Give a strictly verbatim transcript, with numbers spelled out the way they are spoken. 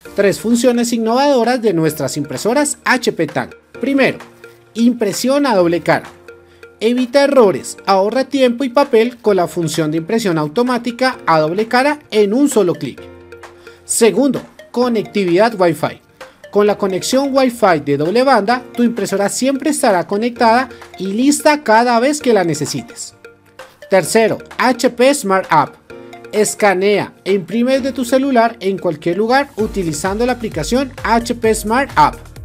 Tres funciones innovadoras de nuestras impresoras H P Tank. Primero, impresión a doble cara. Evita errores, ahorra tiempo y papel con la función de impresión automática a doble cara en un solo clic. Segundo, conectividad Wi-Fi. Con la conexión Wi-Fi de doble banda, tu impresora siempre estará conectada y lista cada vez que la necesites. Tercero, H P Smart App. Escanea e imprime desde tu celular en cualquier lugar utilizando la aplicación H P Smart App.